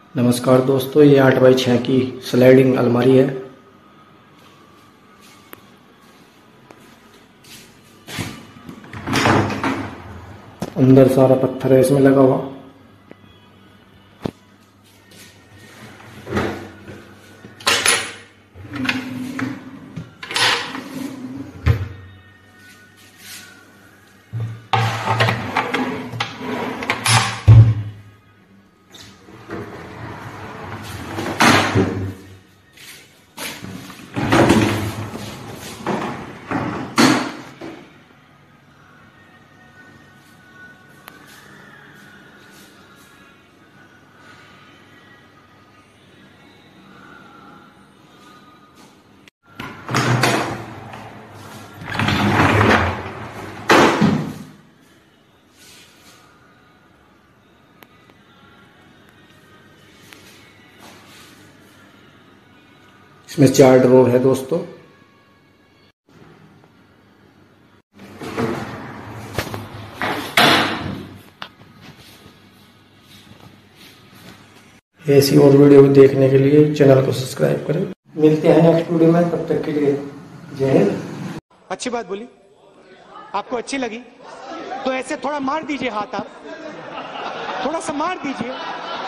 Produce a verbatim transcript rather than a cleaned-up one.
नमस्कार दोस्तों, ये आठ बाई छः की स्लाइडिंग अलमारी है। अंदर सारा पत्थर है इसमें लगा हुआ। इसमें चार ड्रॉर है दोस्तों। ऐसी और वीडियो देखने के लिए चैनल को सब्सक्राइब करें। मिलते हैं नेक्स्ट वीडियो में, तब तक के लिए जय हिंद। अच्छी बात बोली, आपको अच्छी लगी तो ऐसे थोड़ा मार दीजिए हाथ, आप थोड़ा सा मार दीजिए।